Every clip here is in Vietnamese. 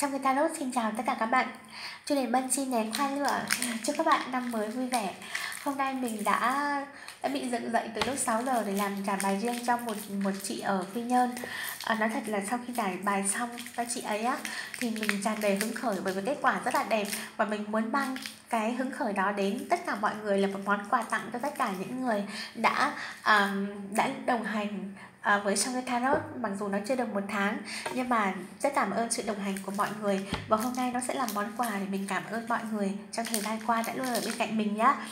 Trong cái tarot xin chào tất cả các bạn. Chu Đề Bân xin nén hoa lửa chúc các bạn năm mới vui vẻ. Hôm nay mình đã bị dựng dậy từ lúc 6 giờ để làm trả bài riêng cho một chị ở Quy Nhơn. Nói thật là sau khi giải bài xong các chị ấy á, thì mình tràn đầy hứng khởi bởi vì kết quả rất là đẹp, và mình muốn mang cái hứng khởi đó đến tất cả mọi người là một món quà tặng cho tất cả những người đã đồng hành với Trong cái Tarot. Mặc dù nó chưa được 1 tháng, nhưng mà rất cảm ơn sự đồng hành của mọi người, và hôm nay nó sẽ là món quà để mình cảm ơn mọi người trong thời gian qua đã luôn ở bên cạnh mình nhá.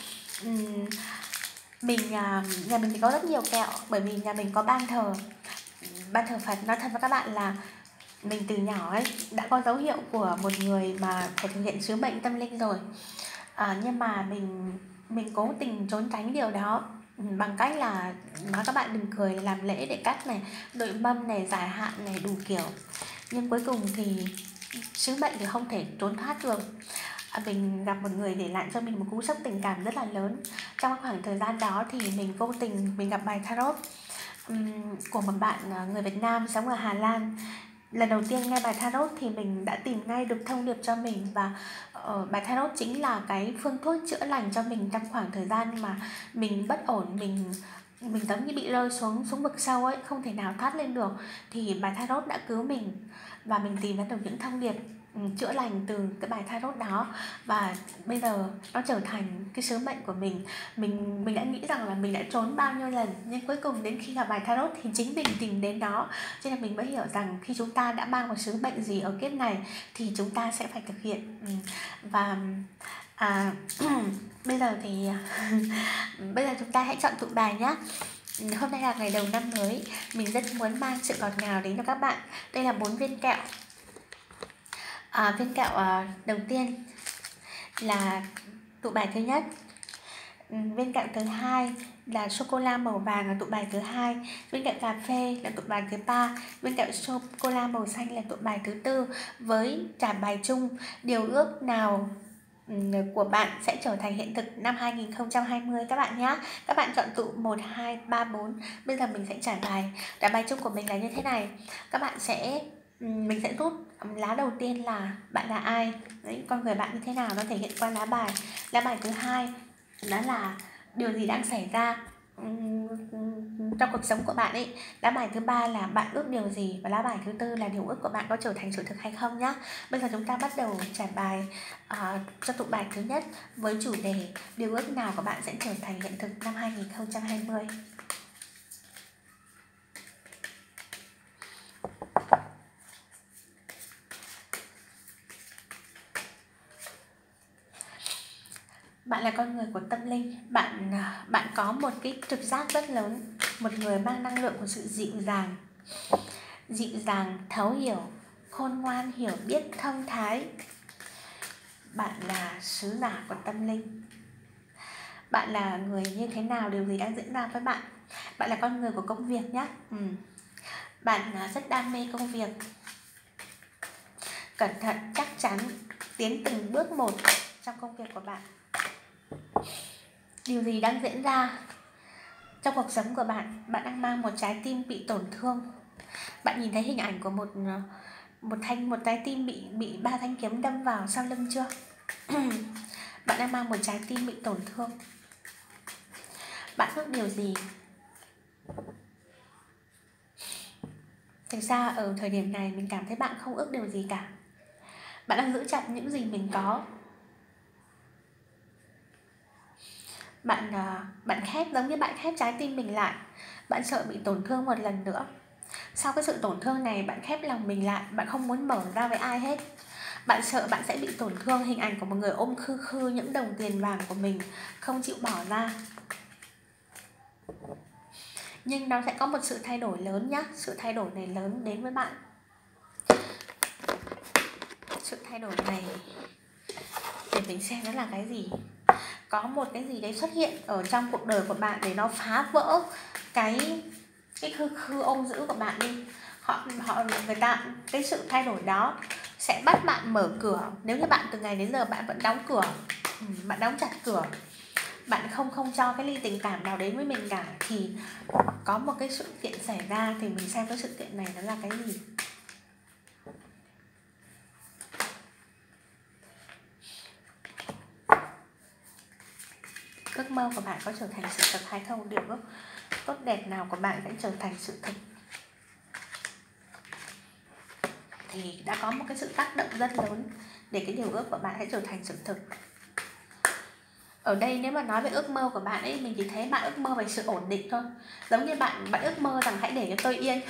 Nhà mình thì có rất nhiều kẹo, bởi vì nhà mình có ban thờ Phật. Nói thật với các bạn là mình từ nhỏ ấy đã có dấu hiệu của một người mà phải thực hiện sứ mệnh tâm linh rồi, nhưng mà mình cố tình trốn tránh điều đó bằng cách là nói các bạn đừng cười, làm lễ để cắt này, đội mâm này, giải hạn này, đủ kiểu. Nhưng cuối cùng thì sứ mệnh thì không thể trốn thoát được. Mình gặp một người để lại cho mình một cú sốc tình cảm rất là lớn. Trong khoảng thời gian đó thì mình vô tình mình gặp bài tarot của một bạn người Việt Nam sống ở Hà Lan. Lần đầu tiên nghe bài tarot thì mình đã tìm ngay được thông điệp cho mình, và bài tarot chính là cái phương thuốc chữa lành cho mình trong khoảng thời gian mà mình bất ổn, mình giống như bị rơi xuống vực sâu ấy, không thể nào thoát lên được. Thì bài tarot đã cứu mình, và mình tìm ra được những thông điệp chữa lành từ cái bài tarot đó, và bây giờ nó trở thành cái sứ mệnh của mình. Mình đã nghĩ rằng là mình đã trốn bao nhiêu lần, nhưng cuối cùng đến khi gặp bài tarot thì chính mình tìm đến đó. Cho nên mình mới hiểu rằng khi chúng ta đã mang một sứ mệnh gì ở kiếp này thì chúng ta sẽ phải thực hiện. Và bây giờ thì bây giờ chúng ta hãy chọn tụ bài nhé. Hôm nay là ngày đầu năm mới, mình rất muốn mang sự ngọt ngào đến cho các bạn. Đây là 4 viên kẹo. Viên kẹo đầu tiên là tụ bài thứ nhất. Viên kẹo thứ hai là sô cô la màu vàng là tụ bài thứ hai. Viên kẹo cà phê là tụ bài thứ ba. Viên kẹo sô cô la màu xanh là tụ bài thứ tư. Với trả bài chung, điều ước nào của bạn sẽ trở thành hiện thực năm 2020 các bạn nhé. Các bạn chọn tụ 1, 2, 3, 4. Bây giờ mình sẽ trả bài. Trả bài chung của mình là như thế này. Các bạn sẽ mình sẽ rút lá đầu tiên là bạn là ai. Đấy, con người bạn như thế nào nó thể hiện qua lá bài. Lá bài thứ hai đó là điều gì đang xảy ra trong cuộc sống của bạn ấy. Lá bài thứ ba là bạn ước điều gì, và lá bài thứ tư là điều ước của bạn có trở thành sự thực hay không nhá. Bây giờ chúng ta bắt đầu trả bài cho tụ bài thứ nhất với chủ đề điều ước nào của bạn sẽ trở thành hiện thực năm 2020. Bạn là con người của tâm linh, bạn có một cái trực giác rất lớn, một người mang năng lượng của sự dịu dàng, thấu hiểu, khôn ngoan, hiểu biết, thông thái. Bạn là sứ giả của tâm linh. Bạn là người như thế nào, điều gì đang diễn ra với bạn. Bạn là con người của công việc nhé. Bạn rất đam mê công việc, cẩn thận, chắc chắn, tiến từng bước một trong công việc của bạn. Điều gì đang diễn ra trong cuộc sống của bạn? Bạn đang mang một trái tim bị tổn thương. Bạn nhìn thấy hình ảnh của một trái tim bị 3 thanh kiếm đâm vào sau lưng chưa? Bạn đang mang một trái tim bị tổn thương. Bạn ước điều gì? Thực ra ở thời điểm này mình cảm thấy bạn không ước điều gì cả. Bạn đang giữ chặt những gì mình có. Bạn khép, giống như bạn khép trái tim mình lại. Bạn sợ bị tổn thương một lần nữa. Sau cái sự tổn thương này, bạn khép lòng mình lại. Bạn không muốn mở ra với ai hết. Bạn sợ bạn sẽ bị tổn thương. Hình ảnh của một người ôm khư khư những đồng tiền vàng của mình, không chịu bỏ ra. Nhưng nó sẽ có một sự thay đổi lớn nhá. Sự thay đổi này lớn đến với bạn. Sự thay đổi này, để mình xem nó là cái gì. Có một cái gì đấy xuất hiện ở trong cuộc đời của bạn để nó phá vỡ cái khư khư ôm giữ của bạn đi. Cái sự thay đổi đó sẽ bắt bạn mở cửa. Nếu như bạn từ ngày đến giờ bạn vẫn đóng cửa, bạn đóng chặt cửa, bạn không cho cái ly tình cảm nào đến với mình cả, thì có một cái sự kiện xảy ra. Thì mình xem cái sự kiện này nó là cái gì. mơ của bạn có trở thành sự thật hay không? Điều ước tốt đẹp nào của bạn sẽ trở thành sự thật? Thì đã có một cái sự tác động rất lớn để cái điều ước của bạn sẽ trở thành sự thật. Ở đây nếu mà nói về ước mơ của bạn ấy, mình chỉ thấy bạn ước mơ về sự ổn định thôi. Giống như bạn ước mơ rằng hãy để cho tôi yên.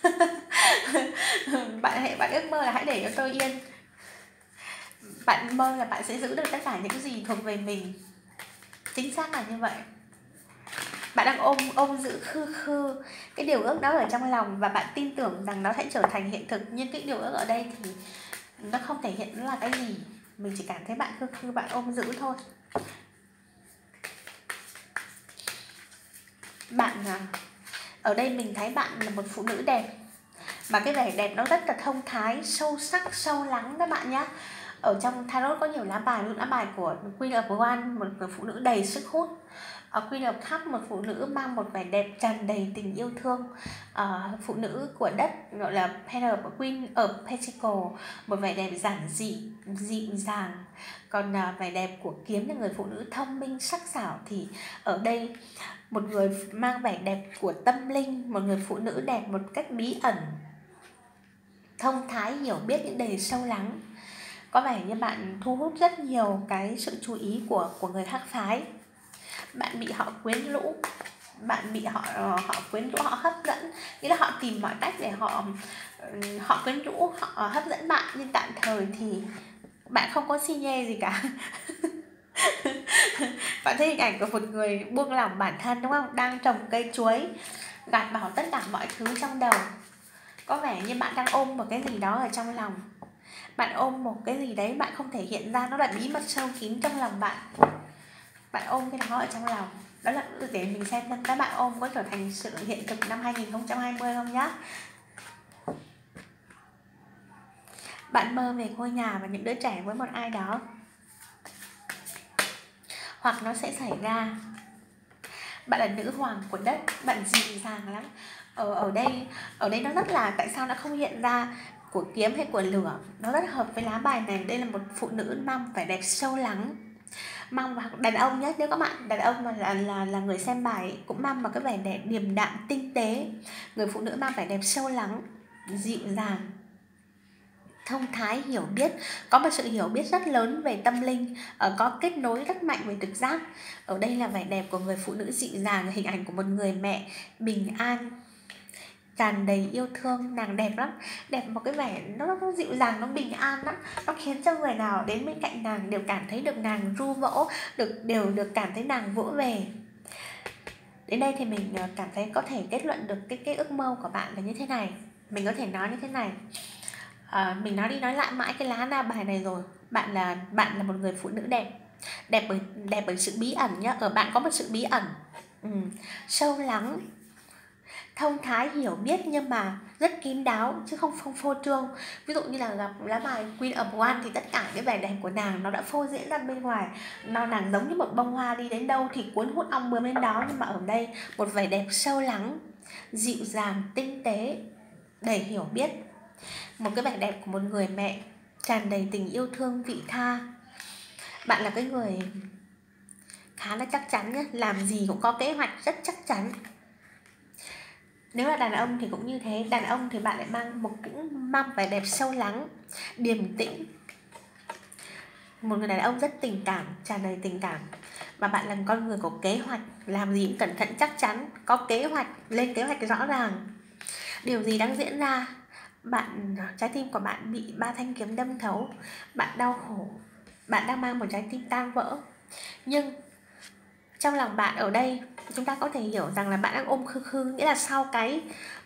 bạn ước mơ là hãy để cho tôi yên. Bạn mơ là bạn sẽ giữ được tất cả những gì thuộc về mình. Chính xác là như vậy. Bạn đang ôm giữ khư cái điều ước đó ở trong lòng, và bạn tin tưởng rằng nó sẽ trở thành hiện thực. Nhưng cái điều ước ở đây thì nó không thể hiện nó là cái gì. Mình chỉ cảm thấy bạn khư bạn ôm giữ thôi. Bạn ở đây mình thấy bạn là một phụ nữ đẹp, mà cái vẻ đẹp nó rất là thông thái, sâu sắc, sâu lắng các bạn nhé. Ở trong tarot có nhiều lá bài, lá bài của Queen of Wands, một người phụ nữ đầy sức hút. Queen of Cups, một phụ nữ mang một vẻ đẹp tràn đầy tình yêu thương. Phụ nữ của đất gọi là Queen of Pentacles, một vẻ đẹp giản dị, dịu dàng. Còn vẻ đẹp của kiếm là người phụ nữ thông minh, sắc sảo. Thì ở đây một người mang vẻ đẹp của tâm linh, một người phụ nữ đẹp một cách bí ẩn, thông thái, hiểu biết những đề sâu lắng. Có vẻ như bạn thu hút rất nhiều cái sự chú ý của người khác phái. Bạn bị họ quyến rũ, bạn bị họ quyến rũ, họ hấp dẫn. Nghĩa là họ tìm mọi cách để họ quyến rũ, họ hấp dẫn bạn. Nhưng tạm thời thì bạn không có xi nhê gì cả. Bạn thấy hình ảnh của một người buông lỏng bản thân đúng không? Đang trồng cây chuối, gạt bỏ tất cả mọi thứ trong đầu. Có vẻ như bạn đang ôm một cái gì đó ở trong lòng. Bạn ôm một cái gì đấy bạn không thể hiện ra, nó là bí mật sâu kín trong lòng bạn. Bạn ôm cái đó ở trong lòng. Đó là để mình xem các bạn ôm có trở thành sự hiện thực năm 2020 không nhá. Bạn mơ về ngôi nhà và những đứa trẻ với một ai đó, hoặc nó sẽ xảy ra. Bạn là nữ hoàng của đất, bạn dịu dàng lắm. Ở đây nó rất là, tại sao nó không hiện ra của kiếm hay của lửa? Nó rất hợp với lá bài này. Đây là một phụ nữ mang vẻ đẹp sâu lắng, mang vào đàn ông nhé. Nếu các bạn đàn ông mà là người xem bài cũng mang vào cái vẻ đẹp điềm đạm tinh tế. Người phụ nữ mang vẻ đẹp sâu lắng, dịu dàng, thông thái, hiểu biết, có một sự hiểu biết rất lớn về tâm linh, có kết nối rất mạnh về trực giác. Ở đây là vẻ đẹp của người phụ nữ dịu dàng, hình ảnh của một người mẹ bình an, tràn đầy yêu thương. Nàng đẹp lắm, đẹp một cái vẻ nó dịu dàng, nó bình an lắm. Nó khiến cho người nào đến bên cạnh nàng đều cảm thấy được nàng ru vỗ, đều được cảm thấy nàng vỗ về. Đến đây thì mình cảm thấy có thể kết luận được cái ước mơ của bạn là như thế này. Mình có thể nói như thế này. Mình nói đi nói lại mãi cái lá na bài này rồi. Bạn là một người phụ nữ đẹp bởi sự bí ẩn nhá. Ở bạn có một sự bí ẩn, sâu lắng, thông thái, hiểu biết, nhưng mà rất kín đáo chứ không phô trương. Ví dụ như là gặp lá bài Queen of Wands thì tất cả cái vẻ đẹp của nàng nó đã phô diễn ra bên ngoài. Nàng giống như một bông hoa, đi đến đâu thì cuốn hút ong bướm đến đó. Nhưng mà ở đây một vẻ đẹp sâu lắng, dịu dàng, tinh tế, đầy hiểu biết. Một cái vẻ đẹp của một người mẹ tràn đầy tình yêu thương, vị tha. Bạn là cái người khá là chắc chắn nhé, làm gì cũng có kế hoạch, rất chắc chắn. Nếu là đàn ông thì cũng như thế. Đàn ông thì bạn lại mang vẻ đẹp sâu lắng, điềm tĩnh. Một người đàn ông rất tình cảm, tràn đầy tình cảm. Và bạn là con người có kế hoạch, làm gì cũng cẩn thận chắc chắn, có kế hoạch, lên kế hoạch rõ ràng. Điều gì đang diễn ra? Trái tim của bạn bị 3 thanh kiếm đâm thấu. Bạn đau khổ, bạn đang mang một trái tim tan vỡ. Nhưng trong lòng bạn ở đây, chúng ta có thể hiểu rằng là bạn đang ôm khư. Nghĩa là sau cái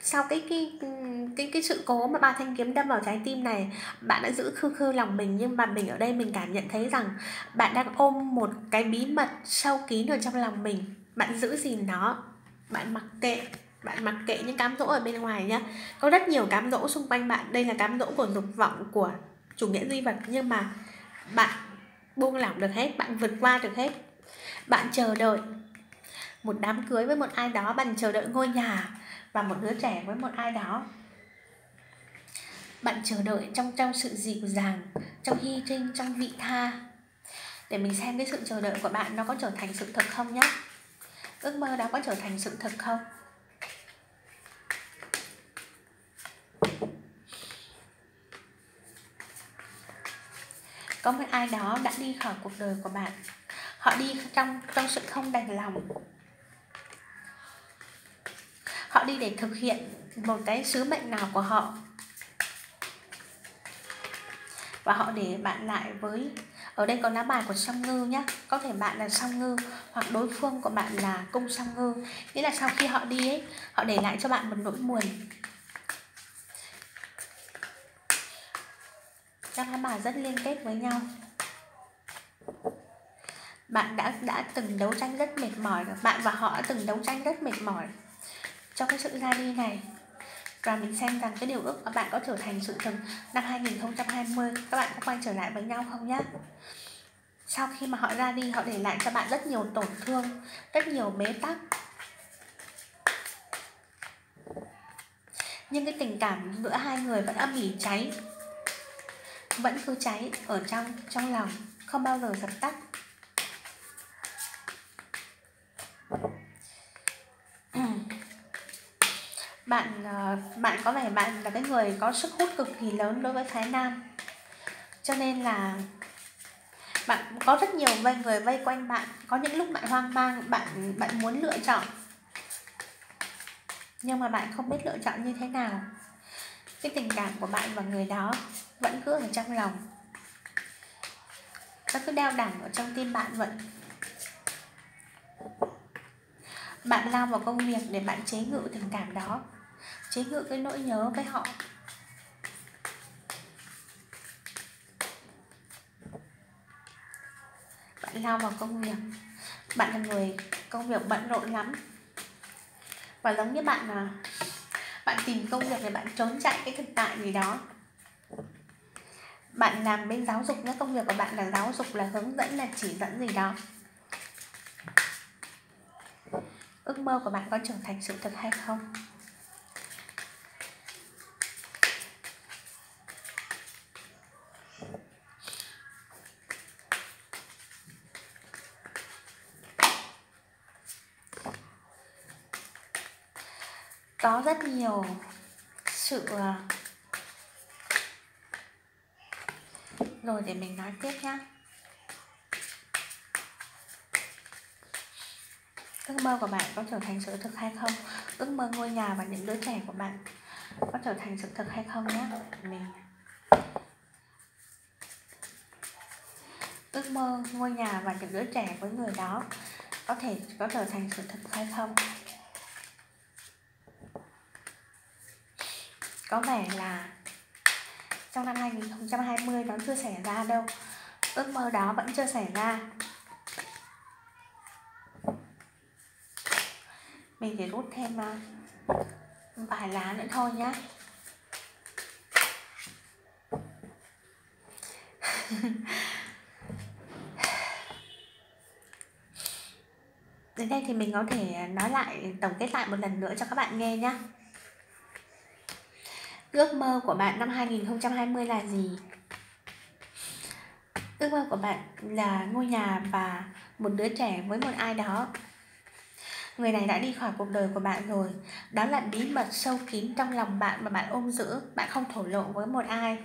sự cố mà 3 thanh kiếm đâm vào trái tim này, bạn đã giữ khư lòng mình. Nhưng mà mình ở đây mình cảm nhận thấy rằng bạn đang ôm một cái bí mật sâu kín ở trong lòng mình. Bạn giữ gìn nó, bạn mặc kệ những cám dỗ ở bên ngoài nhá. Có rất nhiều cám dỗ xung quanh bạn. Đây là cám dỗ của dục vọng, của chủ nghĩa duy vật. Nhưng mà bạn buông lỏng được hết, bạn vượt qua được hết. Bạn chờ đợi một đám cưới với một ai đó, bạn chờ đợi ngôi nhà và một đứa trẻ với một ai đó. Bạn chờ đợi trong sự dịu dàng, trong hy trinh, trong vị tha. để mình xem cái sự chờ đợi của bạn nó có trở thành sự thật không nhé. Ước mơ đó có trở thành sự thật không? Có một ai đó đã đi khỏi cuộc đời của bạn. Họ đi trong sự không đành lòng. Họ đi để thực hiện một cái sứ mệnh nào của họ. Và họ để bạn lại với... Ở đây có lá bài của song ngư nhé. Có thể bạn là song ngư hoặc đối phương của bạn là cung song ngư. Nghĩa là sau khi họ đi ấy, họ để lại cho bạn một nỗi buồn. Các lá bài rất liên kết với nhau. Bạn đã từng đấu tranh rất mệt mỏi. Bạn và họ đã từng đấu tranh rất mệt mỏi cho cái sự ra đi này. Và mình xem rằng cái điều ước của bạn có trở thành sự thật năm 2020. Các bạn có quay trở lại với nhau không nhé? Sau khi mà họ ra đi, họ để lại cho bạn rất nhiều tổn thương, rất nhiều bế tắc. Nhưng cái tình cảm giữa hai người vẫn âm ỉ cháy, vẫn cứ cháy ở trong lòng, không bao giờ dập tắt. Bạn có vẻ bạn là cái người có sức hút cực kỳ lớn đối với phái nam. Cho nên là bạn có rất nhiều người vây quanh bạn. Có những lúc bạn hoang mang, bạn muốn lựa chọn, nhưng mà bạn không biết lựa chọn như thế nào. Cái tình cảm của bạn và người đó vẫn cứ ở trong lòng, nó cứ đeo đẳng ở trong tim bạn vậy. Bạn lao vào công việc để bạn chế ngự tình cảm đó, chế ngự cái nỗi nhớ với họ. Bạn lao vào công việc. Bạn là người công việc bận rộn lắm. Và giống như bạn tìm công việc để bạn trốn chạy cái thực tại gì đó. Bạn làm bên giáo dục nhé, công việc của bạn là giáo dục, là hướng dẫn, là chỉ dẫn gì đó. Ước mơ của bạn có trở thành sự thật hay không? Có rất nhiều sự... Rồi để mình nói tiếp nhé. Ước mơ của bạn có trở thành sự thực hay không? Ước mơ ngôi nhà và những đứa trẻ của bạn có trở thành sự thực hay không nhé? Ước mơ ngôi nhà và những đứa trẻ với người đó có trở thành sự thực hay không? Có vẻ là trong năm 2020 nó chưa xảy ra đâu. Ước mơ đó vẫn chưa xảy ra. Mình chỉ rút thêm vài lá nữa thôi nhé. Đến đây thì mình có thể nói lại, tổng kết lại một lần nữa cho các bạn nghe nhé. Ước mơ của bạn năm 2020 là gì? Ước mơ của bạn là ngôi nhà và một đứa trẻ với một ai đó. Người này đã đi khỏi cuộc đời của bạn rồi. Đó là bí mật sâu kín trong lòng bạn mà bạn ôm giữ, bạn không thổ lộ với một ai.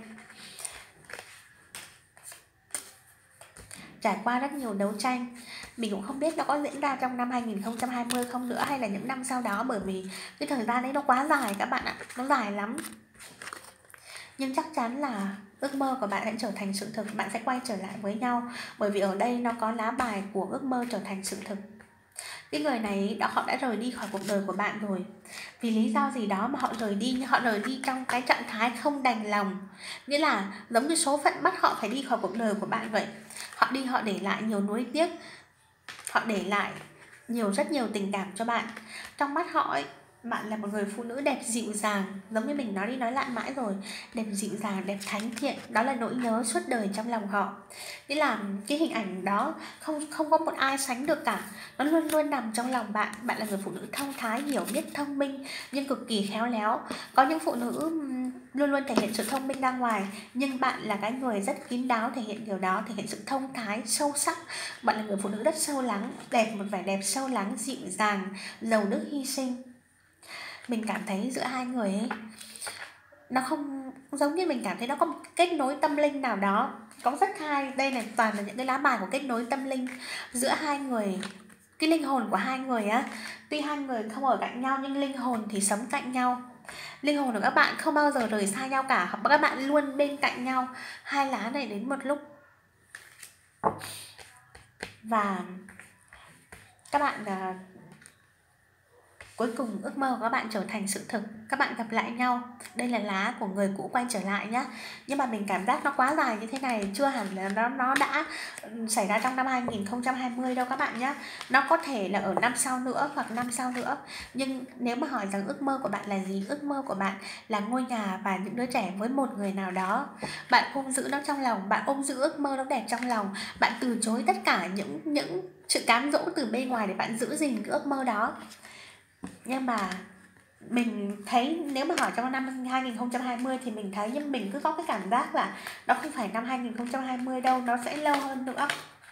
Trải qua rất nhiều đấu tranh. Mình cũng không biết nó có diễn ra trong năm 2020 không nữa, hay là những năm sau đó, bởi vì cái thời gian đấy nó quá dài các bạn ạ. Nó dài lắm. Nhưng chắc chắn là ước mơ của bạn sẽ trở thành sự thực. Bạn sẽ quay trở lại với nhau. Bởi vì ở đây nó có lá bài của ước mơ trở thành sự thực. Cái người này họ đã rời đi khỏi cuộc đời của bạn rồi. Vì lý do gì đó mà họ rời đi, nhưng họ rời đi trong cái trạng thái không đành lòng. Nghĩa là giống như số phận bắt họ phải đi khỏi cuộc đời của bạn vậy. Họ đi, họ để lại nhiều nuối tiếc. Họ để lại rất nhiều tình cảm cho bạn. Trong mắt họ ấy, bạn là một người phụ nữ đẹp dịu dàng. Giống như mình nói đi nói lại mãi rồi. Đẹp dịu dàng, đẹp thánh thiện. Đó là nỗi nhớ suốt đời trong lòng họ. Nghĩa là cái hình ảnh đó không có một ai sánh được cả. Nó luôn luôn nằm trong lòng bạn. Bạn là người phụ nữ thông thái, hiểu biết, thông minh, nhưng cực kỳ khéo léo. Có những phụ nữ luôn luôn thể hiện sự thông minh ra ngoài, nhưng bạn là cái người rất kín đáo thể hiện điều đó, thể hiện sự thông thái, sâu sắc. Bạn là người phụ nữ rất sâu lắng, đẹp, một vẻ đẹp sâu lắng, dịu dàng, giàu đức hy sinh. Mình cảm thấy giữa hai người ấy, nó không giống như mình cảm thấy nó có một kết nối tâm linh nào đó. Có rất hay, đây này toàn là những cái lá bài của kết nối tâm linh giữa hai người. Cái linh hồn của hai người á, tuy hai người không ở cạnh nhau nhưng linh hồn thì sống cạnh nhau. Linh hồn của các bạn không bao giờ rời xa nhau cả, các bạn luôn bên cạnh nhau. Hai lá này đến một lúc. Và các bạn cuối cùng ước mơ của các bạn trở thành sự thực, các bạn gặp lại nhau. Đây là lá của người cũ quay trở lại nhá. Nhưng mà mình cảm giác nó quá dài như thế này, chưa hẳn là nó đã xảy ra trong năm 2020 đâu các bạn nhé. Nó có thể là ở năm sau nữa hoặc năm sau nữa. Nhưng nếu mà hỏi rằng ước mơ của bạn là gì, ước mơ của bạn là ngôi nhà và những đứa trẻ với một người nào đó. Bạn ôm giữ nó trong lòng, bạn ôm giữ ước mơ nó đẹp trong lòng. Bạn từ chối tất cả những sự cám dỗ từ bên ngoài để bạn giữ gìn cái ước mơ đó. Nhưng mà mình thấy nếu mà hỏi trong năm 2020 thì mình thấy, nhưng mình cứ có cái cảm giác là nó không phải năm 2020 đâu, nó sẽ lâu hơn nữa.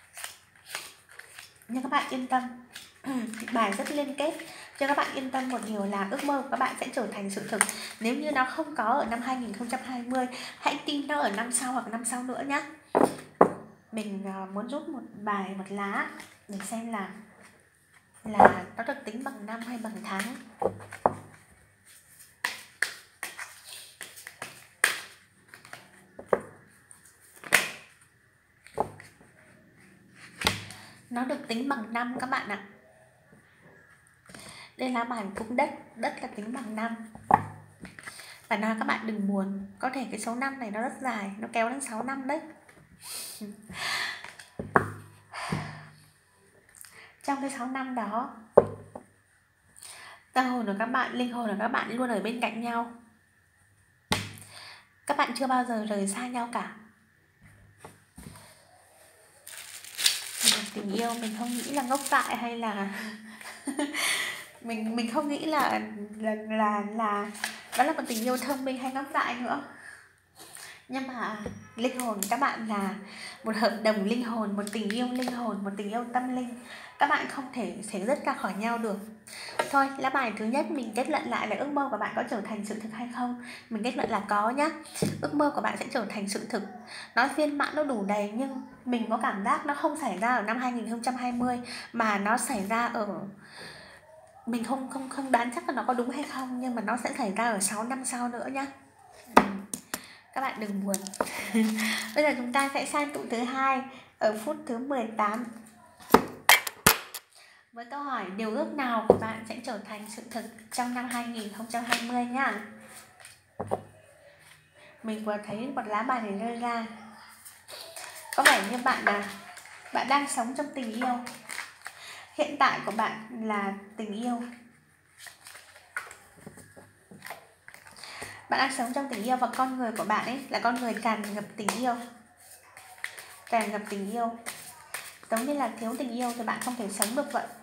Nhưng các bạn yên tâm, bài rất liên kết cho các bạn yên tâm một điều là ước mơ của các bạn sẽ trở thành sự thực. Nếu như nó không có ở năm 2020, hãy tin nó ở năm sau hoặc năm sau nữa nhé. Mình muốn rút một bài, một lá để xem là nó được tính bằng năm hay bằng tháng. Nó được tính bằng năm các bạn ạ. Đây là bài cung đất, đất là tính bằng năm. Và nói các bạn đừng buồn, có thể cái số năm này nó rất dài, nó kéo đến 6 năm đấy. Trong cái 6 năm đó, tâm hồn của các bạn, linh hồn của các bạn luôn ở bên cạnh nhau. Các bạn chưa bao giờ rời xa nhau cả. Tình yêu mình không nghĩ là ngốc dại hay là mình không nghĩ là đó là một tình yêu thông minh hay ngốc dại nữa. Nhưng mà linh hồn các bạn là một hợp đồng linh hồn, một tình yêu linh hồn, một tình yêu tâm linh. Các bạn không thể dứt ra khỏi nhau được. Thôi, lá bài thứ nhất mình kết luận lại là ước mơ của bạn có trở thành sự thực hay không. Mình kết luận là có nhá. Ước mơ của bạn sẽ trở thành sự thực. Nó viên mãn, nó đủ đầy, nhưng mình có cảm giác nó không xảy ra ở năm 2020 mà nó xảy ra ở, mình không đoán chắc là nó có đúng hay không, nhưng mà nó sẽ xảy ra ở 6 năm sau nữa nhá. Các bạn đừng buồn. Bây giờ chúng ta sẽ sang tụ thứ hai ở phút thứ 18. Với câu hỏi điều ước nào của bạn sẽ trở thành sự thực trong năm 2020 nhá. Mình vừa thấy một lá bài này rơi ra. Có vẻ như bạn đang sống trong tình yêu. Hiện tại của bạn là tình yêu. Bạn đang sống trong tình yêu và con người của bạn ấy là con người tràn ngập tình yêu. Tràn ngập tình yêu. Giống như là thiếu tình yêu thì bạn không thể sống được vậy.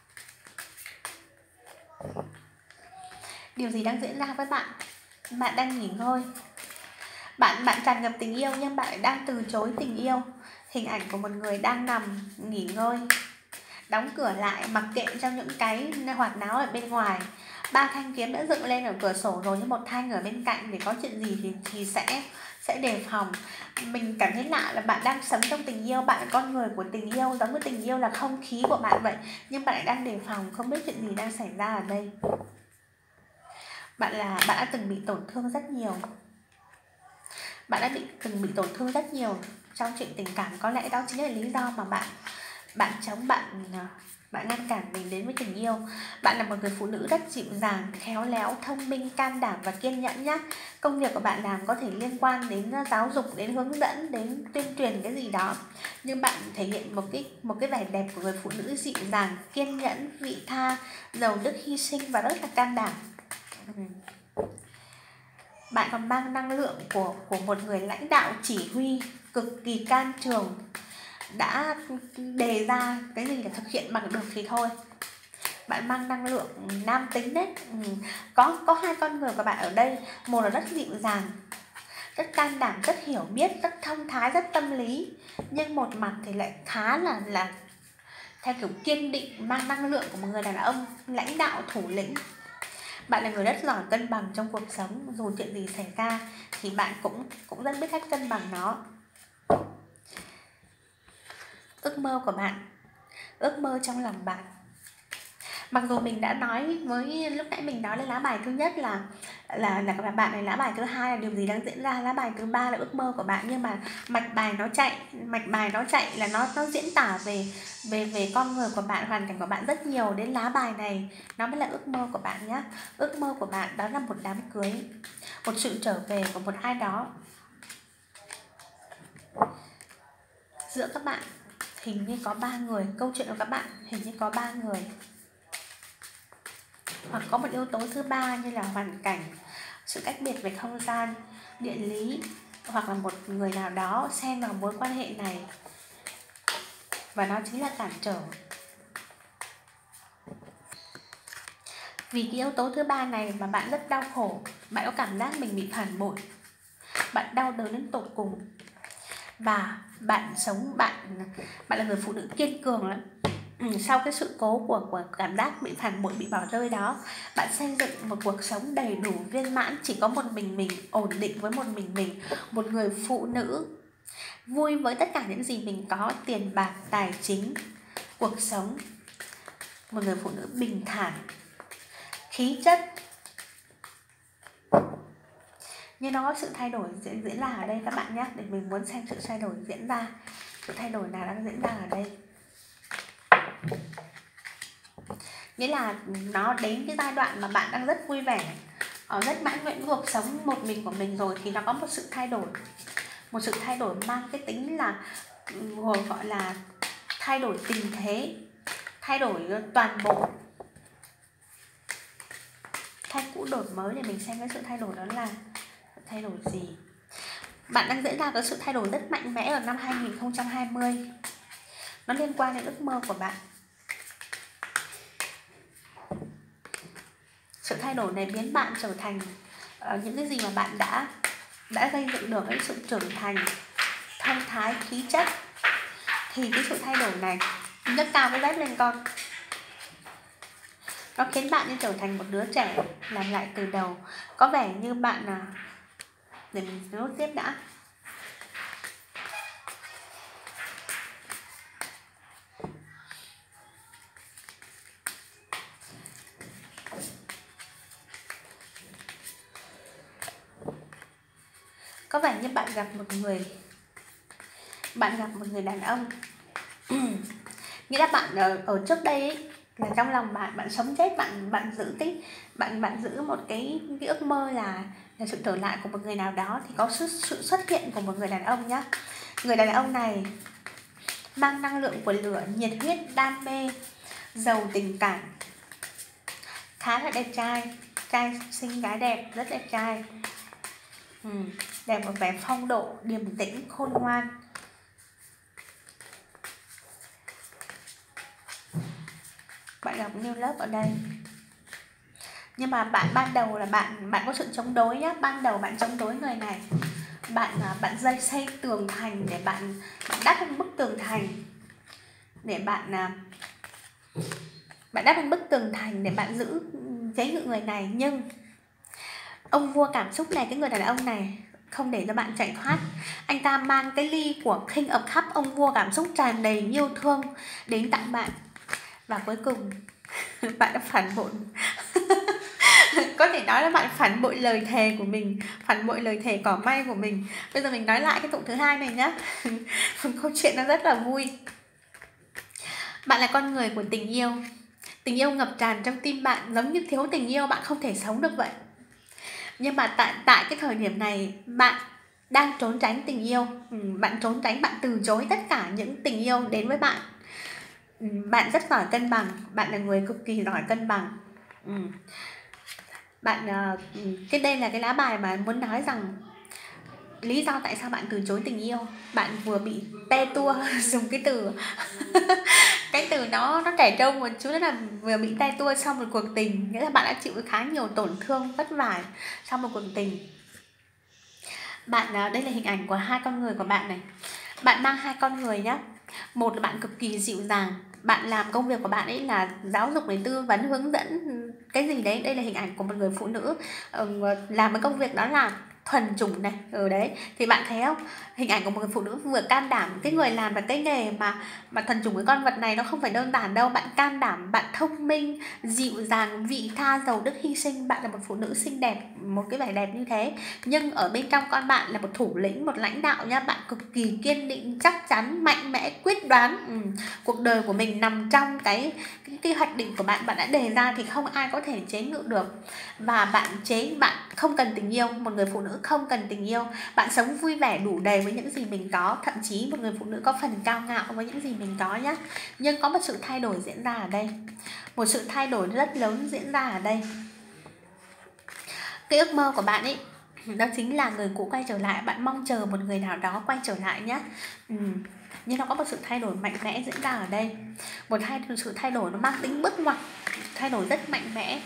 Điều gì đang diễn ra với bạn? Bạn đang nghỉ ngơi. Bạn tràn ngập tình yêu nhưng bạn đang từ chối tình yêu. Hình ảnh của một người đang nằm nghỉ ngơi, đóng cửa lại, mặc kệ cho những cái hoạt náo ở bên ngoài. 3 thanh kiếm đã dựng lên ở cửa sổ rồi, nhưng một thanh ở bên cạnh để có chuyện gì thì sẽ đề phòng. Mình cảm thấy lạ là bạn đang sống trong tình yêu, bạn là con người của tình yêu, giống như tình yêu là không khí của bạn vậy, nhưng bạn lại đang đề phòng, không biết chuyện gì đang xảy ra ở đây. Bạn đã từng bị tổn thương rất nhiều. Bạn đã từng bị tổn thương rất nhiều trong chuyện tình cảm. Có lẽ đó chính là lý do mà bạn chống, bạn ngăn cản mình đến với tình yêu. Bạn là một người phụ nữ rất dịu dàng, khéo léo, thông minh, can đảm và kiên nhẫn nhé. Công việc của bạn làm có thể liên quan đến giáo dục, đến hướng dẫn, đến tuyên truyền cái gì đó. Nhưng bạn thể hiện một cái vẻ đẹp của người phụ nữ dịu dàng, kiên nhẫn, vị tha, giàu đức hy sinh và rất là can đảm. Bạn còn mang năng lượng của một người lãnh đạo chỉ huy cực kỳ can trường, đã đề ra cái gì là thực hiện bằng được thì thôi. Bạn mang năng lượng nam tính đấy. Có hai con người của bạn ở đây. Một là rất dịu dàng, rất can đảm, rất hiểu biết, rất thông thái, rất tâm lý. Nhưng một mặt thì lại khá là theo kiểu kiên định, mang năng lượng của một người đàn ông lãnh đạo, thủ lĩnh. Bạn là người rất giỏi cân bằng trong cuộc sống. Dù chuyện gì xảy ra thì bạn cũng rất biết cách cân bằng nó. Ước mơ của bạn, ước mơ trong lòng bạn. Mặc dù mình đã nói với lúc nãy mình nói lên lá bài thứ nhất là các bạn này, lá bài thứ hai là điều gì đang diễn ra, lá bài thứ ba là ước mơ của bạn, nhưng mà mạch bài nó chạy là nó diễn tả về con người của bạn, hoàn cảnh của bạn rất nhiều. Đến lá bài này nó mới là ước mơ của bạn nhé. Ước mơ của bạn đó là một đám cưới, một sự trở về của một ai đó. Giữa các bạn hình như có 3 người, câu chuyện của các bạn hình như có 3 người. Hoặc có một yếu tố thứ ba như là hoàn cảnh, sự cách biệt về không gian, địa lý, hoặc là một người nào đó xen vào mối quan hệ này, và nó chính là cản trở. Vì cái yếu tố thứ ba này mà bạn rất đau khổ, bạn có cảm giác mình bị phản bội, bạn đau đớn đến tột cùng. Và bạn là người phụ nữ kiên cường lắm. Sau cái sự cố của cảm giác bị phản bội, bị bỏ rơi đó, bạn xây dựng một cuộc sống đầy đủ viên mãn, chỉ có một mình, ổn định với một mình, một người phụ nữ vui với tất cả những gì mình có, tiền bạc, tài chính, cuộc sống. Một người phụ nữ bình thản, khí chất. Nhưng nó có sự thay đổi diễn ra ở đây các bạn nhé. Để mình muốn xem sự thay đổi diễn ra. Sự thay đổi nào đang diễn ra ở đây. Nghĩa là nó đến cái giai đoạn mà bạn đang rất vui vẻ, rất mãn nguyện với cuộc sống một mình của mình rồi, thì nó có một sự thay đổi. Một sự thay đổi mang cái tính là gọi là thay đổi tình thế, thay đổi toàn bộ, thay cũ đổi mới. Để mình xem cái sự thay đổi đó là thay đổi gì. Bạn đang diễn ra cái sự thay đổi rất mạnh mẽ ở năm 2020. Nó liên quan đến ước mơ của bạn. Sự thay đổi này biến bạn trở thành những cái gì mà bạn đã gây dựng được, cái sự trưởng thành, thông thái, khí chất. Thì cái sự thay đổi này nhấc cao cái dép lên con. Nó khiến bạn như trở thành một đứa trẻ, làm lại từ đầu. Có vẻ như bạn để mình nốt tiếp đã. Có vẻ như bạn gặp một người đàn ông. Nghĩa là bạn ở trước đây ấy, là trong lòng bạn sống chết, bạn giữ một cái ước mơ là sự trở lại của một người nào đó, thì có sự xuất hiện của một người đàn ông nhá. Người đàn ông này mang năng lượng của lửa, nhiệt huyết, đam mê, giàu tình cảm, khá là đẹp trai xinh, gái đẹp, rất đẹp trai. Đẹp một vẻ phong độ, điềm tĩnh, khôn ngoan. Bạn gặp New Love ở đây. Nhưng mà ban đầu là bạn có sự chống đối nhá. Ban đầu bạn chống đối người này. Bạn xây tường thành để bạn đắp lên bức tường thành. Để bạn đắp lên bức tường thành để bạn giữ chế ngự người này. Nhưng ông vua cảm xúc này, cái người đàn ông này không để cho bạn chạy thoát. Anh ta mang cái ly của King of Cups, ông vua cảm xúc tràn đầy yêu thương đến tặng bạn. Và cuối cùng bạn đã phản bội. Có thể nói là bạn phản bội lời thề của mình, phản bội lời thề cỏ may của mình. Bây giờ mình nói lại cái tụng thứ hai này nhá. Câu chuyện nó rất là vui. Bạn là con người của tình yêu. Tình yêu ngập tràn trong tim bạn, giống như thiếu tình yêu bạn không thể sống được vậy. Nhưng mà tại cái thời điểm này bạn đang trốn tránh tình yêu. Bạn trốn tránh, bạn từ chối tất cả những tình yêu đến với bạn. Bạn rất giỏi cân bằng, bạn là người cực kỳ giỏi cân bằng. Cái đây là cái lá bài mà muốn nói rằng lý do tại sao bạn từ chối tình yêu. Bạn vừa bị te tua dùng cái từ Cái từ nó trẻ trâu một chút, đó là vừa bị tay tua sau một cuộc tình, nghĩa là bạn đã chịu khá nhiều tổn thương vất vả sau một cuộc tình. Bạn đây là hình ảnh của hai con người của bạn này. Bạn mang hai con người nhá. Một là bạn cực kỳ dịu dàng, bạn làm công việc của bạn ấy là giáo dục để tư vấn hướng dẫn cái gì đấy. Đây là hình ảnh của một người phụ nữ làm cái công việc đó là thuần chủng này ở đấy, thì bạn thấy không, hình ảnh của một người phụ nữ vừa can đảm. Cái người làm cái nghề mà thuần chủng cái con vật này nó không phải đơn giản đâu. Bạn can đảm, bạn thông minh, dịu dàng, vị tha, giàu đức, hy sinh. Bạn là một phụ nữ xinh đẹp, một cái vẻ đẹp như thế, nhưng ở bên trong con bạn là một thủ lĩnh, một lãnh đạo nha. Bạn cực kỳ kiên định, chắc chắn, mạnh mẽ, quyết đoán. Cuộc đời của mình nằm trong cái hoạch định của bạn. Bạn đã đề ra thì không ai có thể chế ngự được. Và bạn không cần tình yêu. Một người phụ nữ không cần tình yêu. Bạn sống vui vẻ đủ đầy với những gì mình có. Thậm chí một người phụ nữ có phần cao ngạo với những gì mình có nhé. Nhưng có một sự thay đổi diễn ra ở đây, một sự thay đổi rất lớn diễn ra ở đây. Cái ước mơ của bạn ấy, đó chính là người cũ quay trở lại. Bạn mong chờ một người nào đó quay trở lại nhé. Nhưng nó có một sự thay đổi mạnh mẽ diễn ra ở đây. Một sự thay đổi nó mang tính bước ngoặt, thay đổi rất mạnh mẽ.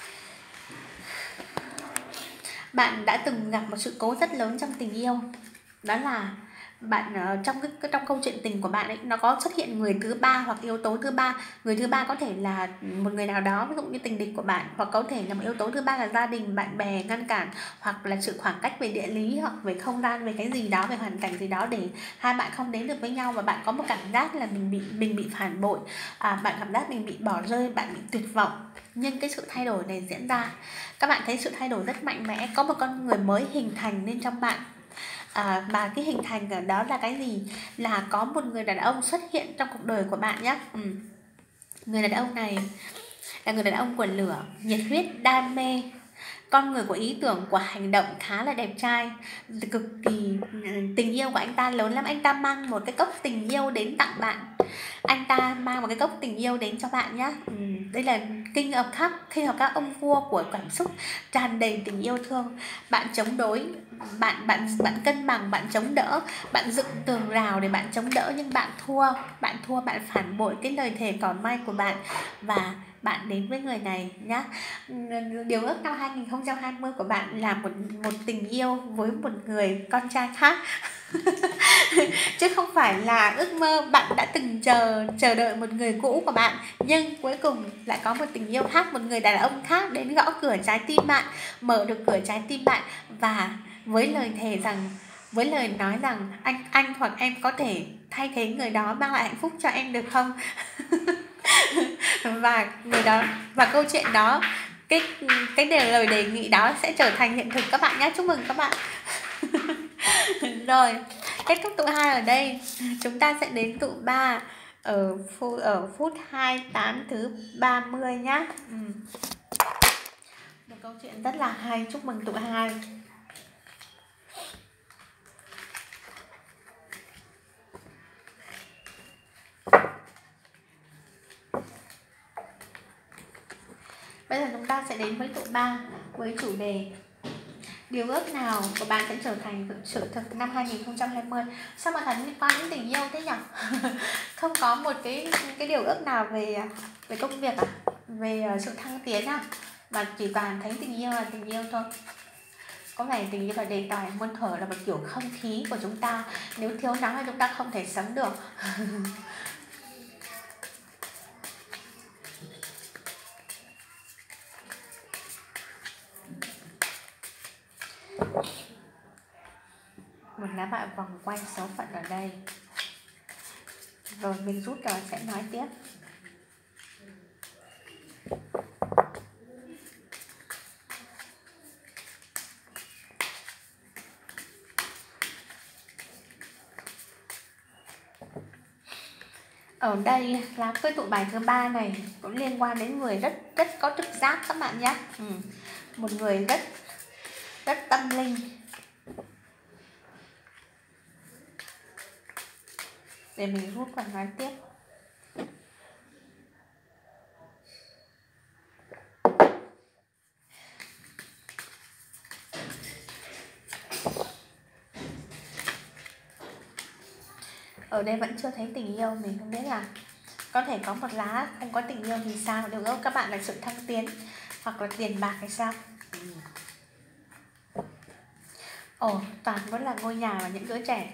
Bạn đã từng gặp một sự cố rất lớn trong tình yêu. Đó là bạn trong câu chuyện tình của bạn ấy, nó có xuất hiện người thứ ba hoặc yếu tố thứ ba. Người thứ ba có thể là một người nào đó, ví dụ như tình địch của bạn, hoặc có thể là một yếu tố thứ ba là gia đình, bạn bè ngăn cản, hoặc là sự khoảng cách về địa lý, hoặc về không gian, về cái gì đó, về hoàn cảnh gì đó để hai bạn không đến được với nhau. Và bạn có một cảm giác là mình bị phản bội, bạn cảm giác mình bị bỏ rơi, bạn bị tuyệt vọng. Nhưng cái sự thay đổi này diễn ra, các bạn thấy sự thay đổi rất mạnh mẽ. Có một con người mới hình thành nên trong bạn. Mà cái hình thành ở đó là cái gì? Là có một người đàn ông xuất hiện trong cuộc đời của bạn nhé. Người đàn ông này là người đàn ông của lửa, nhiệt huyết, đam mê, con người của ý tưởng, của hành động, khá là đẹp trai, cực kỳ. Tình yêu của anh ta lớn lắm. Anh ta mang một cái cốc tình yêu đến tặng bạn. Anh ta mang một cái cốc tình yêu đến cho bạn nhé. Đây là King of Cups, khi mà các ông vua của cảm xúc, tràn đầy tình yêu thương. Bạn chống đối, bạn cân bằng, bạn chống đỡ, bạn dựng tường rào để bạn chống đỡ, nhưng bạn thua, bạn phản bội cái lời thề cỏ may của bạn, và bạn đến với người này nhá. Điều ước năm 2020 của bạn là một tình yêu với một người con trai khác. Chứ không phải là ước mơ. Bạn đã từng chờ đợi một người cũ của bạn, nhưng cuối cùng lại có một tình yêu khác, một người đàn ông khác đến gõ cửa trái tim bạn, mở được cửa trái tim bạn, và với lời nói rằng anh hoặc em có thể thay thế người đó, mang lại hạnh phúc cho em được không? Và câu chuyện đó, cái lời đề nghị đó sẽ trở thành hiện thực các bạn nhé. Chúc mừng các bạn. Rồi, kết thúc tụ 2 ở đây. Chúng ta sẽ đến tụ 3 ở phút 28 thứ 30 nhá. Một câu chuyện rất là hay. Chúc mừng tụ 2. Bây giờ chúng ta sẽ đến với tụ 3 với chủ đề điều ước nào của bạn sẽ trở thành sự thực năm 2020. Sao mà thành liên quan đến tình yêu thế nhỉ? Không có một cái điều ước nào về công việc về sự thăng tiến mà chỉ toàn thấy tình yêu là tình yêu thôi. Có vẻ tình yêu là đề tài muôn thuở, là một kiểu không khí của chúng ta. Nếu thiếu nắng thì chúng ta không thể sống được. Một lá bạ vòng quay số phận ở đây. Rồi mình rút rồi sẽ nói tiếp. Ở đây lá cây tụ bài thứ 3 này cũng liên quan đến người rất có trực giác các bạn nhé. Một người rất tâm linh. Để mình rút và nói tiếp. Ở đây vẫn chưa thấy tình yêu. Mình không biết là Có thể có một lá không có tình yêu thì sao? Điều ước các bạn là sự thăng tiến hoặc là tiền bạc hay sao? Ồ, toàn vẫn là ngôi nhà và những đứa trẻ.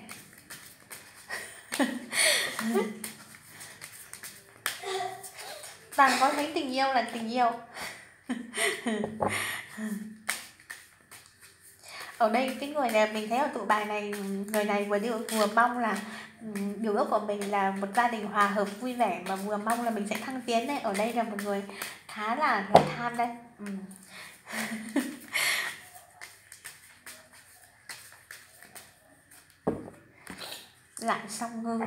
Toàn có thấy tình yêu là tình yêu. Ở đây cái người này mình thấy ở tụ bài này, người này vừa mong là điều ước của mình là một gia đình hòa hợp vui vẻ, và vừa mong là mình sẽ thăng tiến đấy. Ở đây là một người khá là tham đây. Lại song ngư,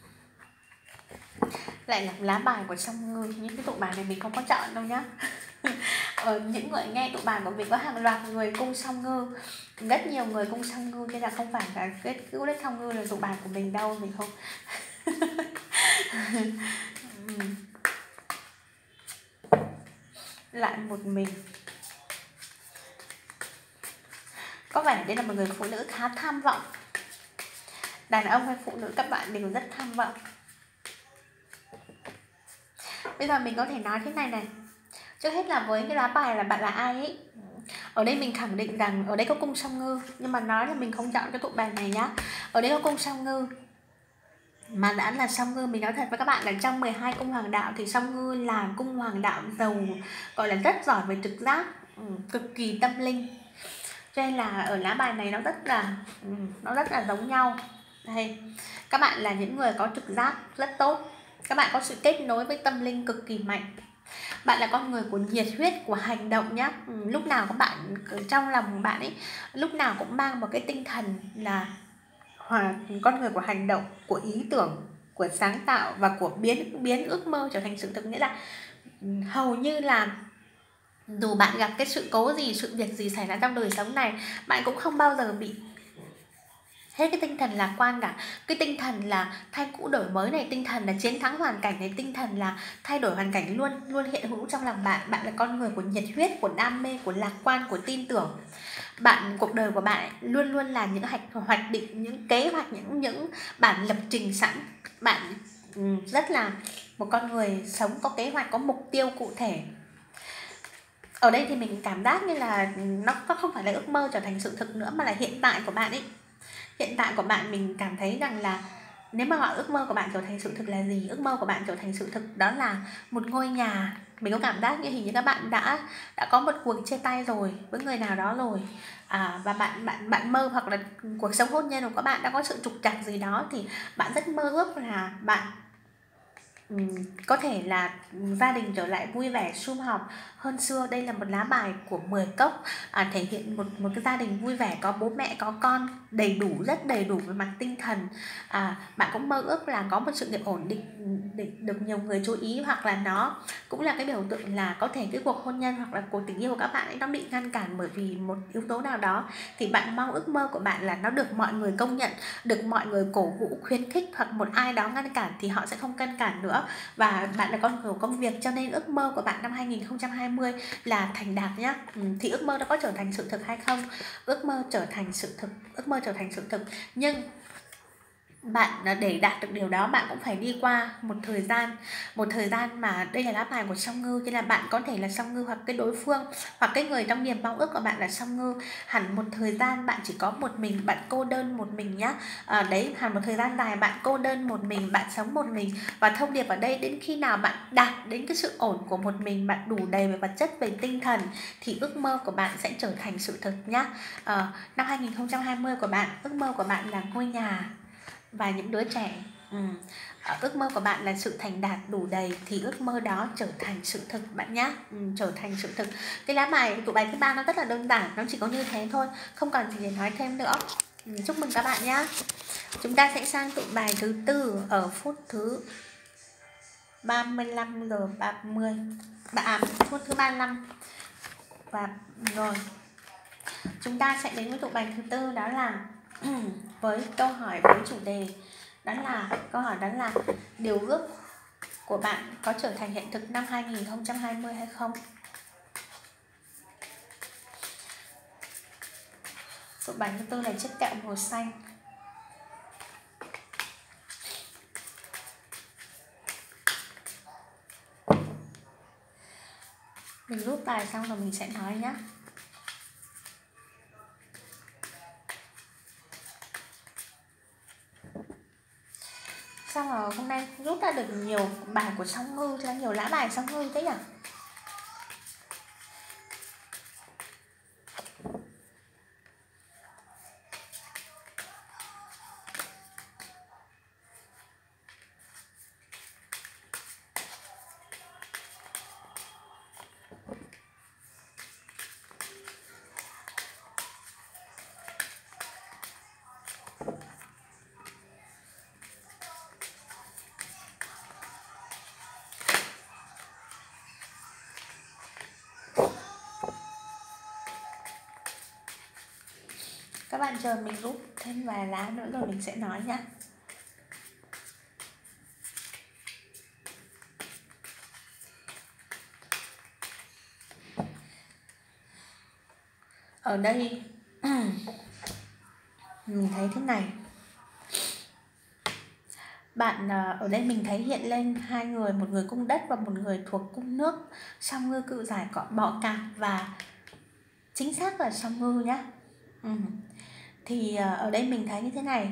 lại là lá bài của song ngư. Những cái tụ bài này mình không có chọn đâu nhá. Những người nghe tụ bài của mình có hàng loạt người cung song ngư, rất nhiều người cung song ngư, nên là không phải là cái cứu đất song ngư là tụ bài của mình đâu, mình không. Lại một mình. Có vẻ đây là một người phụ nữ khá tham vọng. Đàn ông hay phụ nữ các bạn đều rất tham vọng. Bây giờ mình có thể nói thế này này. Trước hết là với cái lá bài là bạn là ai ấy. Ở đây mình khẳng định rằng ở đây có cung song ngư, nhưng mà nói là mình không chọn cái tụ bài này nhá. Ở đây có cung song ngư, mà đã là song ngư, mình nói thật với các bạn là trong 12 cung hoàng đạo thì song ngư là cung hoàng đạo giàu, gọi là rất giỏi về trực giác, cực kỳ tâm linh. Cho nên là ở lá bài này nó rất là giống nhau. Đây, các bạn là những người có trực giác rất tốt. Các bạn có sự kết nối với tâm linh cực kỳ mạnh. Bạn là con người của nhiệt huyết, của hành động nhá. Lúc nào các bạn trong lòng của bạn ấy lúc nào cũng mang một cái tinh thần là con người của hành động, của ý tưởng, của sáng tạo và của biến ước mơ trở thành sự thực. Nghĩa là hầu như là dù bạn gặp cái sự cố gì, sự việc gì xảy ra trong đời sống này, bạn cũng không bao giờ bị hết cái tinh thần lạc quan cả. Cái tinh thần là thay cũ đổi mới này, tinh thần là chiến thắng hoàn cảnh này, tinh thần là thay đổi hoàn cảnh luôn luôn hiện hữu trong lòng bạn. Bạn là con người của nhiệt huyết, của đam mê, của lạc quan, của tin tưởng. Cuộc đời của bạn luôn luôn là những hoạch định, những kế hoạch, những bản lập trình sẵn. Bạn rất là một con người sống có kế hoạch, có mục tiêu cụ thể. Ở đây thì mình cảm giác như là nó không phải là ước mơ trở thành sự thực nữa, mà là hiện tại của bạn ấy. Hiện tại của bạn mình cảm thấy rằng là nếu mà gọi ước mơ của bạn trở thành sự thực là gì? Ước mơ của bạn trở thành sự thực đó là một ngôi nhà. Mình có cảm giác như hình như các bạn đã có một cuộc chia tay rồi với người nào đó rồi, và bạn mơ, hoặc là cuộc sống hôn nhân của các bạn đã có sự trục trặc gì đó, thì bạn rất mơ ước là bạn có thể là gia đình trở lại vui vẻ sum họp hơn xưa. Đây là một lá bài của 10 cốc, thể hiện một cái gia đình vui vẻ, có bố mẹ, có con, đầy đủ, rất đầy đủ về mặt tinh thần. Bạn cũng mơ ước là có một sự nghiệp ổn định, được nhiều người chú ý, hoặc là nó cũng là cái biểu tượng là có thể cái cuộc hôn nhân hoặc là cuộc tình yêu của các bạn ấy nó bị ngăn cản bởi vì một yếu tố nào đó, thì bạn mong ước mơ của bạn là nó được mọi người công nhận, được mọi người cổ vũ khuyến khích, hoặc một ai đó ngăn cản thì họ sẽ không ngăn cản nữa. Và bạn là con người của công việc, cho nên ước mơ của bạn năm 2020 là thành đạt nhá. Thì ước mơ nó có trở thành sự thực hay không? Ước mơ trở thành sự thực, nhưng bạn để đạt được điều đó, bạn cũng phải đi qua một thời gian mà đây là lá bài của song ngư, cho nên là bạn có thể là song ngư, hoặc cái đối phương, hoặc cái người trong niềm mong ước của bạn là song ngư. Hẳn một thời gian bạn chỉ có một mình, bạn cô đơn một mình nhá. Đấy, hẳn một thời gian dài bạn cô đơn một mình, bạn sống một mình. Và thông điệp ở đây, đến khi nào bạn đạt đến cái sự ổn của một mình, bạn đủ đầy về vật chất, về tinh thần, thì ước mơ của bạn sẽ trở thành sự thực nhá. Năm 2020 của bạn, ước mơ của bạn là ngôi nhà và những đứa trẻ. Ước mơ của bạn là sự thành đạt đủ đầy, thì ước mơ đó trở thành sự thực bạn nhá. Trở thành sự thực. Cái lá bài, tụ bài thứ 3 nó rất là đơn giản, nó chỉ có như thế thôi, không cần gì để nói thêm nữa. Chúc mừng các bạn nhá. Chúng ta sẽ sang tụ bài thứ 4 ở phút thứ 35 giờ 30, phút thứ 35. Và rồi, chúng ta sẽ đến với tụ bài thứ 4, đó là với câu hỏi với chủ đề đó là điều ước của bạn có trở thành hiện thực năm 2020 hay không? Tụ bài thứ 4 là chiếc kẹo màu xanh. Mình rút bài xong rồi mình sẽ nói nhá. Sao mà hôm nay rút ra được nhiều bài của Song Ngư, cho nhiều lá bài Song Ngư thế nhỉ? Các bạn chờ mình rút thêm vài lá nữa rồi mình sẽ nói nhá. Ở đây mình thấy thế này. Bạn ở đây mình thấy hiện lên hai người, một người cung đất và một người thuộc cung nước. Song Ngư cự giải cọ bọ cạp và chính xác là Song Ngư nhá. Thì ở đây mình thấy như thế này.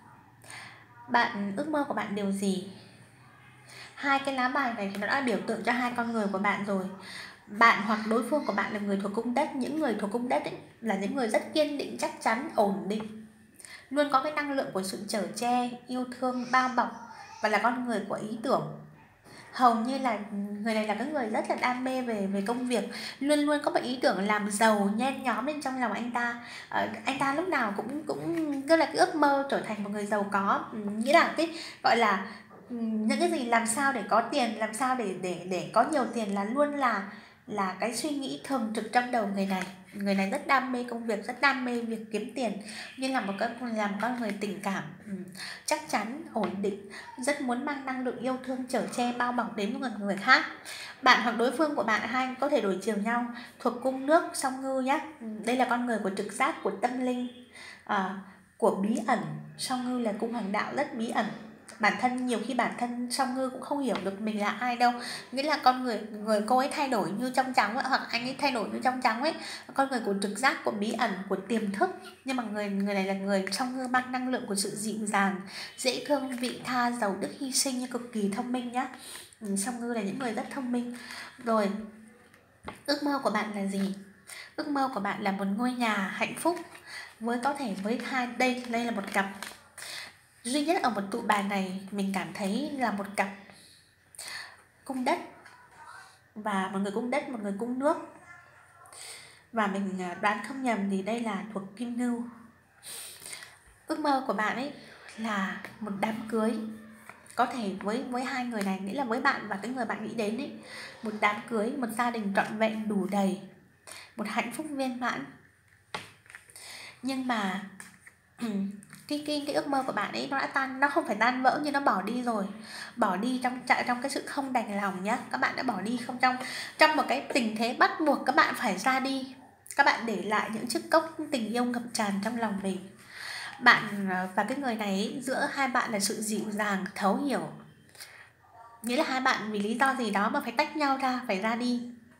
Bạn ước mơ của bạn điều gì? Hai cái lá bài này thì nó đã biểu tượng cho hai con người của bạn rồi. Bạn hoặc đối phương của bạn là người thuộc cung đất. Những người thuộc cung đất ấy, là những người rất kiên định, chắc chắn, ổn định, luôn có cái năng lượng của sự chở che, yêu thương, bao bọc và là con người của ý tưởng. Hầu như là người này là cái người rất là đam mê về công việc, luôn luôn có một ý tưởng làm giàu nhen nhóm lên trong lòng anh ta. Anh ta lúc nào cũng rất là cái ước mơ trở thành một người giàu có, nghĩa là cái gọi là những cái gì làm sao để có tiền, làm sao để có nhiều tiền là luôn là cái suy nghĩ thường trực trong đầu người này. Người này rất đam mê công việc, rất đam mê việc kiếm tiền, nhưng là một con người tình cảm, chắc chắn, ổn định, rất muốn mang năng lượng yêu thương chở che bao bọc đến một người khác. Bạn hoặc đối phương của bạn hai có thể đổi chiều nhau, thuộc cung nước Song Ngư nhé. Đây là con người của trực giác, của tâm linh, của bí ẩn. Song Ngư là cung hoàng đạo rất bí ẩn. Bản thân nhiều khi bản thân Song Ngư cũng không hiểu được mình là ai đâu, nghĩa là con người cô ấy thay đổi như trong trắng ấy, hoặc anh ấy thay đổi như trong trắng ấy, con người của trực giác, của bí ẩn, của tiềm thức. Nhưng mà người này là người Song Ngư mang năng lượng của sự dịu dàng, dễ thương, vị tha, giàu đức, hy sinh, nhưng cực kỳ thông minh nhá. Song Ngư là những người rất thông minh. Rồi, ước mơ của bạn là gì? Ước mơ của bạn là một ngôi nhà hạnh phúc với có thể với hai, đây là một cặp. Duy nhất ở một tụ bài này mình cảm thấy là một cặp cung đất, và một người cung đất, một người cung nước. Và mình đoán không nhầm thì đây là thuộc kim ngưu. Ước mơ của bạn ấy là một đám cưới, có thể với hai người này, nghĩa là với bạn và cái người bạn nghĩ đến ấy, một đám cưới, một gia đình trọn vẹn đủ đầy, một hạnh phúc viên mãn. Nhưng mà cái ước mơ của bạn ấy nó đã tan, nó không phải tan vỡ nhưng nó bỏ đi rồi, bỏ đi trong cái sự không đành lòng nhá. Các bạn đã bỏ đi không trong một cái tình thế bắt buộc các bạn phải ra đi. Các bạn để lại những chiếc cốc tình yêu ngập tràn trong lòng mình. Bạn và cái người này ấy, giữa hai bạn là sự dịu dàng, thấu hiểu, nghĩa là hai bạn vì lý do gì đó mà phải tách nhau ra, phải ra đi.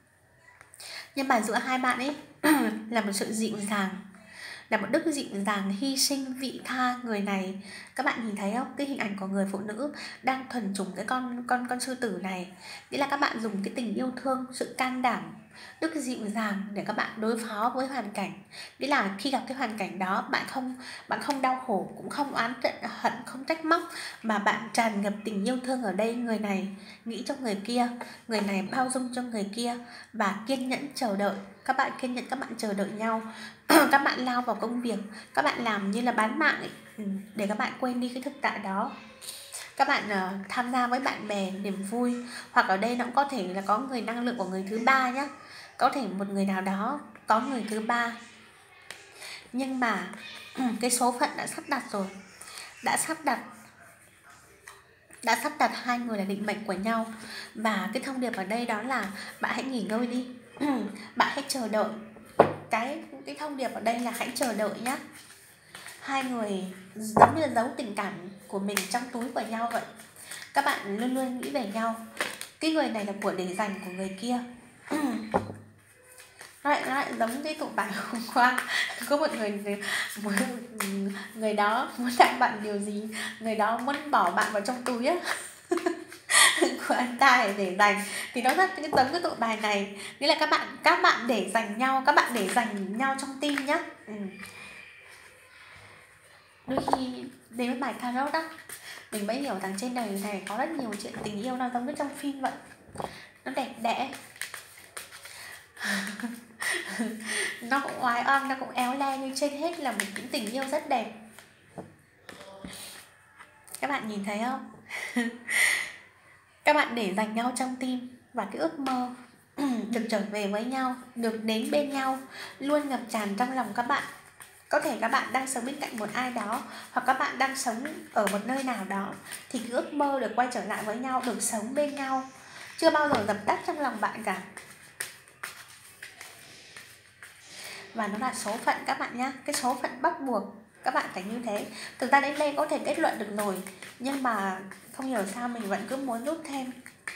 Nhưng mà giữa hai bạn ấy là một sự dịu dàng, là một đức dịu dàng, hy sinh, vị tha. Người này, các bạn nhìn thấy không, cái hình ảnh của người phụ nữ đang thuần chủng cái con sư tử này, nghĩa là các bạn dùng cái tình yêu thương, sự can đảm, đức dịu dàng để các bạn đối phó với hoàn cảnh. Nghĩa là khi gặp cái hoàn cảnh đó, bạn không đau khổ, cũng không oán hận, không trách móc, mà bạn tràn ngập tình yêu thương. Ở đây người này nghĩ cho người kia, người này bao dung cho người kia và kiên nhẫn chờ đợi. Các bạn kiên nhẫn, các bạn chờ đợi nhau. Các bạn lao vào công việc, các bạn làm như là bán mạng ấy, để các bạn quên đi cái thực tại đó. Các bạn tham gia với bạn bè, niềm vui. Hoặc ở đây nó cũng có thể là có người năng lượng của người thứ ba nhé. Có thể một người nào đó có người thứ ba, nhưng mà cái số phận đã sắp đặt rồi, đã sắp đặt hai người là định mệnh của nhau. Và cái thông điệp ở đây đó là bạn hãy nghỉ ngơi đi, bạn hãy chờ đợi. Cái thông điệp ở đây là hãy chờ đợi nhé. Hai người giống như là giấu tình cảm của mình trong túi của nhau vậy. Các bạn luôn luôn nghĩ về nhau. Cái người này là của để dành của người kia. nó lại giống cái tụ bài hôm qua. Có một người đó muốn tặng bạn điều gì, người đó muốn bỏ bạn vào trong túi á của anh ta để dành. Thì nó rất cái giống cái tụ bài này, nghĩa là các bạn để dành nhau, các bạn để dành nhau trong tim nhá. Đôi khi đến với bài tarot đó, mình mới hiểu rằng trên đời này có rất nhiều chuyện tình yêu nó giống như trong phim vậy, nó đẹp đẽ nó cũng oái oăm, nó cũng éo le, nhưng trên hết là một những tình yêu rất đẹp. Các bạn nhìn thấy không? Các bạn để dành nhau trong tim, và cái ước mơ được trở về với nhau, được đến bên nhau luôn ngập tràn trong lòng các bạn. Có thể các bạn đang sống bên cạnh một ai đó, hoặc các bạn đang sống ở một nơi nào đó, thì cái ước mơ được quay trở lại với nhau, được sống bên nhau, chưa bao giờ dập tắt trong lòng bạn cả. Và nó là số phận các bạn nhé, cái số phận bắt buộc các bạn phải như thế. Thực ra đến đây có thể kết luận được rồi, nhưng mà không hiểu sao mình vẫn cứ muốn rút thêm.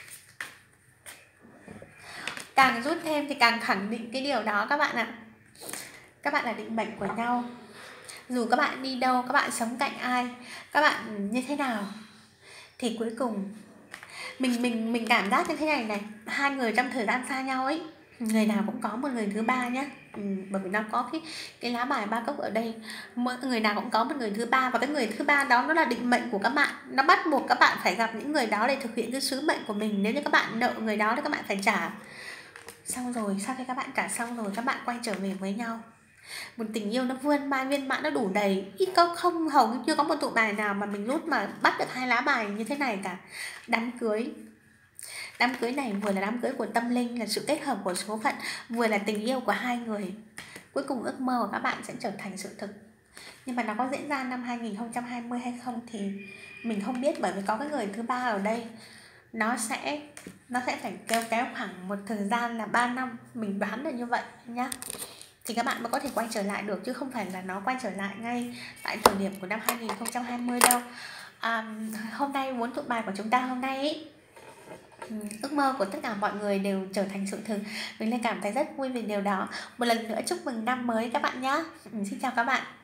Càng rút thêm thì càng khẳng định cái điều đó các bạn ạ. Các bạn là định mệnh của nhau. Dù các bạn đi đâu, các bạn sống cạnh ai, các bạn như thế nào, thì cuối cùng mình cảm giác như thế này này. Hai người trong thời gian xa nhau ấy, người nào cũng có một người thứ ba nhá. Bởi vì nó có cái lá bài ba cốc ở đây, mỗi người nào cũng có một người thứ ba, và cái người thứ ba đó nó là định mệnh của các bạn. Nó bắt buộc các bạn phải gặp những người đó để thực hiện cái sứ mệnh của mình. Nếu như các bạn nợ người đó thì các bạn phải trả. Xong rồi, sau khi các bạn trả xong rồi, các bạn quay trở về với nhau. Một tình yêu nó vươn mai viên mãn, nó đủ đầy. Ít có không, hầu như chưa có một tụ bài nào mà mình rút mà bắt được hai lá bài như thế này cả. Đám cưới. Đám cưới này vừa là đám cưới của tâm linh, là sự kết hợp của số phận, vừa là tình yêu của hai người. Cuối cùng ước mơ của các bạn sẽ trở thành sự thực. Nhưng mà nó có diễn ra năm 2020 hay không thì mình không biết, bởi vì có cái người thứ ba ở đây. Nó sẽ phải kéo khoảng một thời gian là 3 năm, mình đoán là như vậy nhá. Thì các bạn mới có thể quay trở lại được, chứ không phải là nó quay trở lại ngay tại thời điểm của năm 2020 đâu. Hôm nay 4 tụ bài của chúng ta hôm nay ý, ước mơ của tất cả mọi người đều trở thành sự thực. Mình lại cảm thấy rất vui vì điều đó. Một lần nữa chúc mừng năm mới các bạn nhé. Xin chào các bạn.